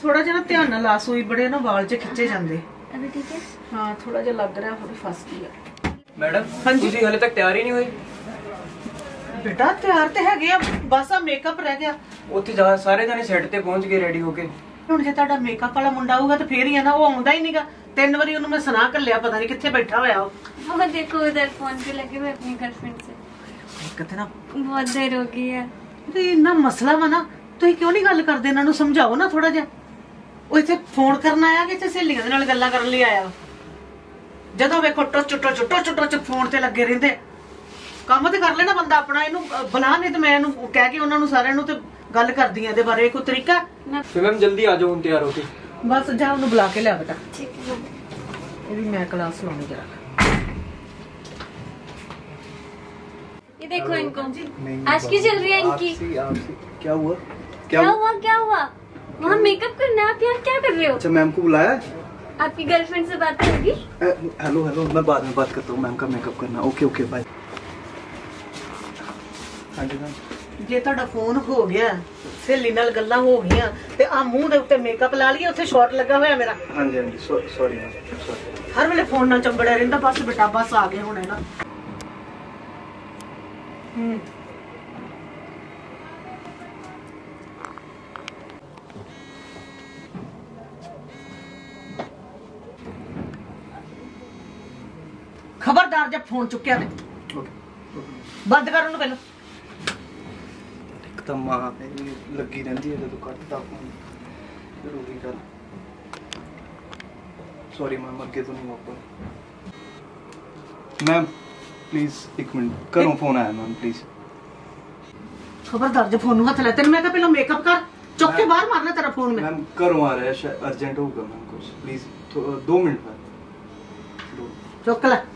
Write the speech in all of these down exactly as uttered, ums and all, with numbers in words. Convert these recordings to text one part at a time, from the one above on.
थोड़ा जिहा ध्यान नाल ला, सूई बड़े ना वाल च खिंचे जांदे। अभी ठीक है? हाँ थोड़ा जिहा लग रहा थोड़ी फस गई है। मैडम हाँ जी, तुसी हाले तक तैयार ही नहीं हुई? बेटा तैयार ते है गया, बस आ मेकअप रह गया। उत्थे जा सारे जने सेट ते पहुंच गए रेडी होके। हुण जे तुहाडा मेकअप वाला मुंडा होगा तो फिर ही है ना, वो आउंदा ही नहींगा। तीन बारी उन्होंने मैं सुना कर लिया, पता नहीं कित्थे बैठा होया वो। वो देखो उधर फोन पे लगे हुए अपनी गर्लफ्रेंड से। कितना बहुत देर हो गई है। ते इन्ना मसला वा ना, तुसीं क्यों नहीं गल करदे? इन्हां नूं समझाओ ना थोड़ा जिहा। ਉਹ ਇੱਥੇ ਫੋਨ ਕਰਨ ਆਇਆ ਕਿ ਇੱਥੇ ਸਹੇਲੀਆਂ ਦੇ ਨਾਲ ਗੱਲਾਂ ਕਰਨ ਲਈ ਆਇਆ? ਜਦੋਂ ਵੇਖੋ ਟੁੱਟ ਟੁੱਟ ਟੁੱਟ ਟੁੱਟ ਫੋਨ ਤੇ ਲੱਗੇ ਰਹਿੰਦੇ। ਕੰਮ ਤੇ ਕਰ ਲੈਣਾ ਬੰਦਾ ਆਪਣਾ, ਇਹਨੂੰ ਬੁਲਾ ਨਹੀਂ ਤੇ ਮੈਂ ਇਹਨੂੰ ਕਹਿ ਕੇ ਉਹਨਾਂ ਨੂੰ ਸਾਰਿਆਂ ਨੂੰ ਤੇ ਗੱਲ ਕਰਦੀ ਆ ਇਹਦੇ ਬਾਰੇ। ਕੋਈ ਤਰੀਕਾ? ਮੈਮ ਜਲਦੀ ਆ ਜਾਓ, ਹੁਣ ਤਿਆਰ ਹੋ ਕੇ। ਬਸ ਜਾ ਉਹਨੂੰ ਬੁਲਾ ਕੇ ਲਿਆ ਬੇਟਾ। ठीक है। ਇਹਦੀ ਮੈਂ ਕਲਾਸ ਲਾਉਣੀ ਜਰਾ। ये देखो इनको, आज की चल रही है इनकी। क्या हुआ? क्या हुआ क्या हुआ? वहाँ मेकअप करना है, आप यहाँ क्या कर रहे हो? अच्छा मैम को बुलाया? आपकी गर्लफ्रेंड से बात होगी? हेलो हेलो, मैं बाद में बात करता हूँ, मैम का मेकअप करना। Okay okay bye. हाँ जी मैम। ਜੇ ਤੁਹਾਡਾ ਫੋਨ ਹੋ ਗਿਆ, ਸਹੇਲੀ ਨਾਲ ਗੱਲਾਂ ਹੋ ਗਈਆਂ ਤੇ ਆ ਮੂੰਹ ਦੇ ਉੱਤੇ ਮੇਕਅਪ ਲਾ ਲਈਏ, ਉੱਥੇ ਸ਼ਾਟ ਲੱਗਾ ਹੋਇਆ ਮੇਰਾ। हाँ जी हाँ जी, सॉरी मैम सॉरी। ਹਰ ਵੇਲੇ ਫੋਨ ਨਾਲ ਚੰਬੜਿਆ ਰਹਿੰਦਾ। ਬਸ ਬੇਟਾ ਬਸ ਆ ਗਏ ਹੁਣ ਨਾ। ਹੂੰ खबरदार जब फोन चुक्या ते बंद कर उन्हें पहले। एकदम मां लगी रहती है तो कटता फोन, जरूरी कर। सॉरी मैम, अगे तो नहीं वापस। मैम प्लीज एक मिनट, करो फोन आया मैम प्लीज। खबरदार जब फोन हाथ ला, तेन मैं कहा पहले मेकअप कर, चुक के बाहर मारना तेरा फोन में। मैम करो, आ रहा है अर्जेंट होगा मैम कुछ, प्लीज दो मिनट में। चुक ला।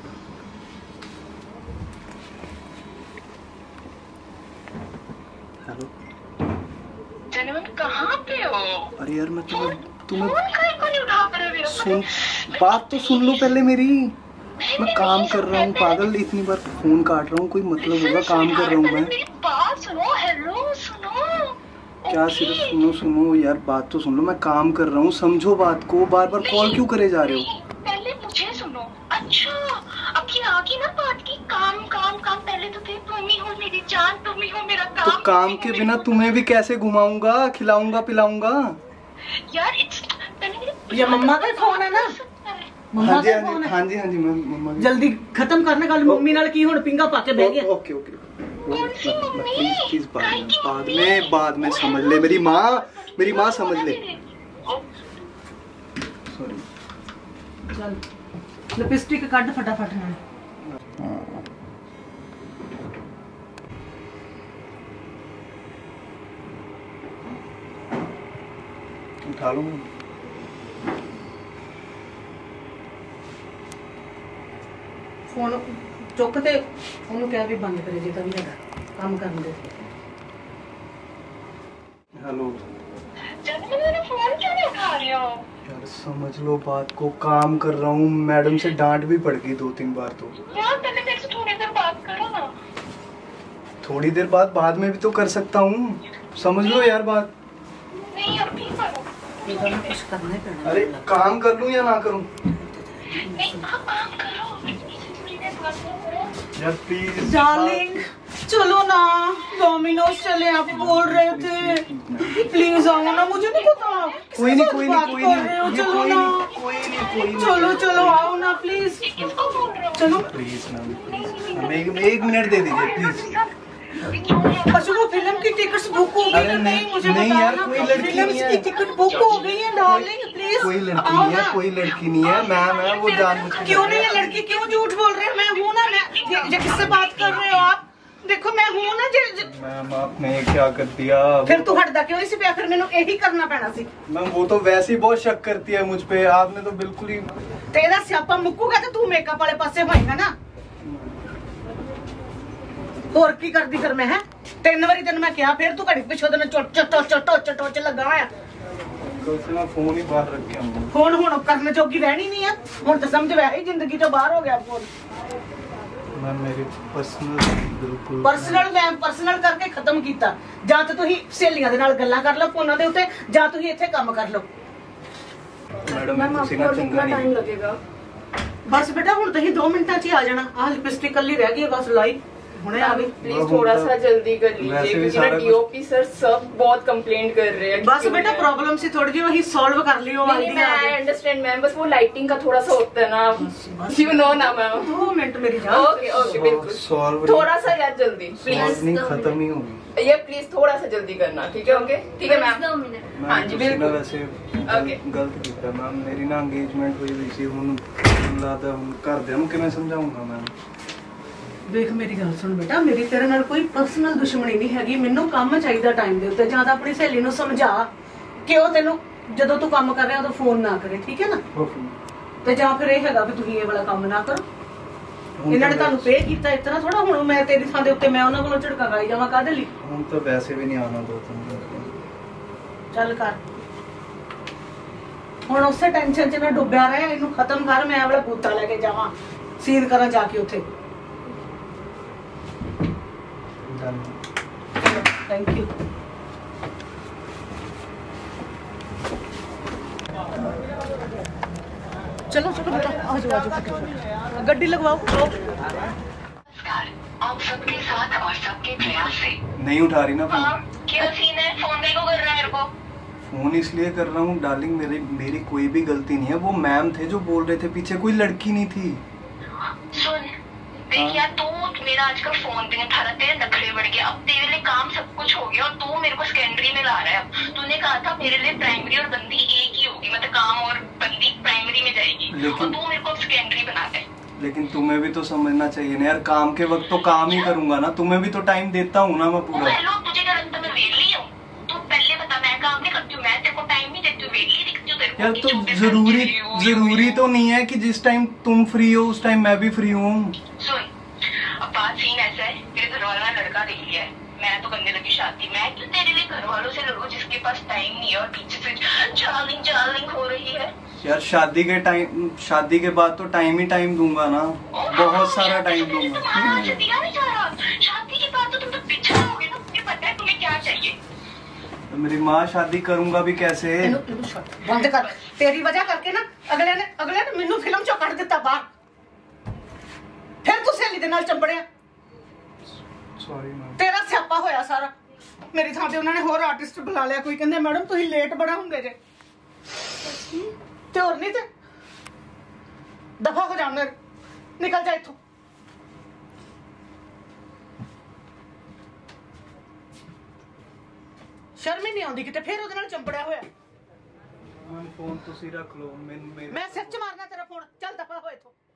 कहाँ पे हो? अरे यार मैं तुम्हें तुम्हें फोन काहे को नहीं उठा रहे हो? सुन, बात तो सुन लो पहले मेरी। मैं काम कर रहा हूँ पागल, इतनी बार फोन काट रहा हूँ, कोई मतलब होगा? काम कर रहा हूँ मैं। मेरी बात सुनो, हेलो सुनो। क्या सिर्फ सुनो सुनो यार, बात तो सुन लो, मैं काम कर रहा हूँ, समझो बात को। बार बार कॉल क्यों करे जा रहे हो? पहले मुझे सुनो। अच्छा अब की आगे ना बात की, काम काम काम। पहले तो तुम ही हो मेरी जान, तुम ही हो मेरा काम। तो काम के बिना तुम्हें भी कैसे घुमाऊंगा, खिलाऊंगा पिलाऊंगा? यार इट्स पहले ये मम्मा का फोन है ना? मम्मा हाँ जी का हाँ फोन जी है। हाँ जी हाँ जी मैम, मम्मा की। जल्दी खत्म करने का। मम्मी नाल की हुण पिंगा पाके बह गया। ओके ओके, प्लीज प्लीज बाद में बाद में बाद में समझ ले मेरी माँ, मेरी माँ समझ ले। सॉरी। चल लिपस्टिक कट फटाफट ना। उठा लो। फोन चुक ते ਉਹਨੂੰ ਕਹਿ ਵੀ ਬੰਦ ਕਰੇ ਜੇ ਤਾਂ ਵੀ ਹੈਗਾ ਕੰਮ ਕਰਨ ਦੇ। हेलो जाने मेरा फोन क्यों नहीं उठा रहे हो? यार समझ लो बात को, काम कर रहा हूँ, मैडम से डांट भी पड़ गई दो तीन बार। तो यार पहले मेरे से थोड़ी देर बात करो ना। थोड़ी देर बाद बाद में भी तो कर सकता हूँ, समझ लो यार बात। नहीं अभी करो। ਇਹਦਾ ਨਾ ਕੁਝ ਕਰਨਾ ਹੀ ਪੈਣਾ। अरे काम कर लूँ या ना करूँ? नहीं आप काम करो, थोड़ी देर बात करो यार प्लीज डार्लिंग चलो ना, डोमिनोज चले, आप बोल रहे थे। प्लीज आओ ना, मुझे नहीं पता। कोई नहीं कोई नहीं कोई नहीं, ये चलो कोई ना, नहीं कोई नहीं कोई नहीं। चलो चलो आओ ना प्लीज। किसको बोल रहे हो? चलो प्लीज मैम प्लीज, हमें एक, एक मिनट दे दीजिए प्लीज। अच्छा वो फिल्म की टिकट्स बुक हो गई अरे है? नहीं, मुझे नहीं बताओ यार, ना, कोई लड़की फिल्म नहीं है। की टिकट बुक हो गई है डार्लिंग, प्लीज कोई लड़की आओ नहीं है, ना। कोई लड़की नहीं है मैम, है वो जान। क्यों नहीं है लड़की? क्यों झूठ बोल रहे हैं? मैं हूँ ना। मैं ये, ये किससे बात कर रहे हो आप? देखो मैं हूँ ना। जे, जे, मैम आपने क्या कर दिया? फिर तू हटदा क्यों नहीं सी पिया? फिर मैंने यही करना पैना सी। मैम वो तो वैसे ही बहुत शक करती है मुझ पे, आपने तो बिल्कुल ही। तेरा स्यापा मुक्कूगा तो तू मेकअप वाले पासे होएगा ना। होर की करदी फिर मैं? है तीन बारी तेन मैं कहा, फिर तू घड़ी पिछो दिन चोट चोट चोट चोट चोट लगा होया। कल से मैं फोन ही बाहर रख के आऊंगा। फोन हुण करने जोगी रहनी नहीं है। हुण तो समझ वैसे ही जिंदगी तो बाहर हो गया फोन। मैम मेरी पर्सनल ਬਿਲਕੁਲ ਪਰਸਨਲ ਮੈਂ ਪਰਸਨਲ ਕਰਕੇ ਖਤਮ ਕੀਤਾ। ਜਾਂ ਤਾਂ ਤੁਸੀਂ ਸਹੇਲੀਆਂ ਦੇ ਨਾਲ ਗੱਲਾਂ ਕਰ ਲਓ ਫੋਨਾਂ ਦੇ ਉੱਤੇ, ਜਾਂ ਤੁਸੀਂ ਇੱਥੇ ਕੰਮ ਕਰ ਲਓ। ਮੈਡਮ ਤੁਸੀਂ ਨਾ ਚੰਗਾ ਨਹੀਂ लगेगा? ਬਸ ਬੇਟਾ ਹੁਣ ਤੁਸੀਂ ਦੋ ਮਿੰਟਾਂ 'ਚ ਹੀ ਆ ਜਾਣਾ। ਆਹ ਲਿਪਸਟਿਕ ਕੱਲੀ ਰਹਿ गई है बस लाई, ਹੁਣੇ आ गई। प्लीज थोड़ा सा जल्दी कर लीजिए क्योंकि ना डीओपी सर सब बहुत कंप्लेंट कर रहे हैं। बस बेटा प्रॉब्लम सी थोड़ी जी वही सॉल्व कर लियो। नहीं मैं आई अंडरस्टैंड मैम, बस वो लाइटिंग का थोड़ा सा होता है ना, यू नो ना मैम। दो मिनट मेरी जान। ओके ओके बिल्कुल सॉल्व थोड़ा सा यार जल्दी प्लीज, नहीं खत्म ही होगी ये प्लीज थोड़ा सा जल्दी करना, ठीक है? ओके ठीक है मैम। दो मिनट। हाँ जी बिल्कुल। वैसे ओके गलत किया मैम, मेरी ना एंगेजमेंट हुई हुई सी, हुन ਲੱਗਦਾ ਹੁਣ ਘਰਦਿਆਂ ਨੂੰ ਕਿਵੇਂ ਸਮਝਾਉਂਗਾ ਮੈਂ। ਦੇਖ ਮੇਰੀ ਗੱਲ ਸੁਣ ਬੇਟਾ, ਮੇਰੀ ਤੇਰੇ ਨਾਲ ਕੋਈ ਪਰਸਨਲ ਦੁਸ਼ਮਣੀ ਨਹੀਂ ਹੈਗੀ। ਮੈਨੂੰ ਕੰਮ ਚਾਹੀਦਾ ਟਾਈਮ ਦੇ ਉੱਤੇ। ਜਾਂ ਤਾਂ ਆਪਣੀ ਸਹੇਲੀ ਨੂੰ ਸਮਝਾ ਕਿ ਉਹ ਤੈਨੂੰ ਜਦੋਂ ਤੂੰ ਕੰਮ ਕਰ ਰਿਹਾ ਉਦੋਂ ਫੋਨ ਨਾ ਕਰੇ, ਠੀਕ ਹੈ ਨਾ? ਤੇ ਜਾਂ ਫਿਰ ਇਹ ਹੈਗਾ ਵੀ ਤੁਸੀਂ ਇਹ ਵਾਲਾ ਕੰਮ ਨਾ ਕਰੋ। ਇਹਨਾਂ ਨੇ ਤੁਹਾਨੂੰ ਪੇ ਕੀਤਾ ਇਤਨਾ ਥੋੜਾ ਹੁਣ ਮੈਂ ਤੇਰੀ ਥਾਂ ਦੇ ਉੱਤੇ ਮੈਂ ਉਹਨਾਂ ਕੋਲੋਂ ਝੜਕਾ ਗਾਈ ਜਾਵਾਂ ਕਾਹਦੇ ਲਈ? ਹੁਣ ਤਾਂ ਵੈਸੇ ਵੀ ਨਹੀਂ ਆਉਣਾ ਦੋ ਤਿੰਨ ਦਿਨ। ਚੱਲ ਕਰ ਹੁਣ ਉਸੇ ਟੈਨਸ਼ਨ 'ਚ ਨਾ ਡੁੱਬਿਆ ਰਿਹਾ। ਇਹਨੂੰ ਖਤਮ ਕਰ, ਮੈਂ ਵਾਲਾ ਬੂਤਾ ਲੈ ਕੇ ਜਾਵਾਂ ਸੀਰ ਕਰਾਂ ਜਾ ਕੇ ਉੱਥੇ। Thank you. चलो चलो बेटा आ जाओ आ जाओ, गड्डी लगवाओ। आप सबके साथ और सबके प्रयास से। नहीं उठा रही ना फोन। हाँ, क्या सीन है? फोन देखो कर रहा है मेरे को। फोन इसलिए कर रहा हूँ डार्लिंग, मेरी मेरी कोई भी गलती नहीं है। वो मैम थे जो बोल रहे थे, पीछे कोई लड़की नहीं थी। सुन देख यार, तू मेरा आजकल फोन भी नहीं उठा रहा, तेरे नखरे बढ़ गए। अब तेरे लिए काम सब कुछ हो गया और तू मेरे को सेकेंडरी में ला रहा है। अब तूने कहा था मेरे लिए प्राइमरी और बंदी एक ही होगी, मतलब काम और बंदी प्राइमरी में जाएगी, लेकिन और तू मेरे को सेकेंडरी बना दे। लेकिन तुम्हें भी तो समझना चाहिए ना यार, काम के वक्त तो काम ही करूंगा ना, तुम्हें भी तो टाइम देता हूँ ना मैं पूरा। हेलो, तुझे क्या लगता मैं वेली हूँ? तू पहले बता, मैं काम नहीं करती हूँ, मैं तेरे को टाइम नहीं देती हूँ, वेली दिखती हूँ तेरे को। यार तो जरूरी जरूरी तो नहीं है कि जिस टाइम तुम फ्री हो उस टाइम मैं भी फ्री हूँ। सुन अब बात सीन ऐसा है, मेरे घर वालों ने लड़का देख लिया है, मैं तो करने लगी शादी। मैं क्यों तेरे लिए घर वालों से लड़ूं जिसके पास टाइम नहीं है और पीछे से चार्लिंग चार्लिंग हो रही है। यार शादी के टाइम शादी के बाद तो टाइम ही टाइम दूंगा ना, बहुत सारा टाइम दूंगा। तुम्हारा आज दिया नहीं जा रहा, शादी के बाद तो तुम तो पिछड़ा हो गए ना। मुझे पता है तुम्हें क्या चाहिए। तो मेरी माँ शादी करूंगा भी कैसे? बंद कर, तेरी वजह करके ना अगले ने अगले ने मैनू फिल्म चो कट दिता बाहर। फिर तू सहेली दे नाल चंबड़िया। Sorry ma'am. तेरा स्यापा होया सारा। मेरी थां ते उन्होंने होर आर्टिस्ट बुला लिया। कोई कहंदे मैडम तुसीं लेट बड़ा होंगे जे, ते होर नहीं ते दफा हो जा, निकल जा इत्थों। शर्म ही नहीं आउंदी किते, फिर ओदे नाल चंबड़िया होया। फोन तुसी रख लो, मैं मैं सिर च मारना तेरा फोन, चल दफा हो इत्थों।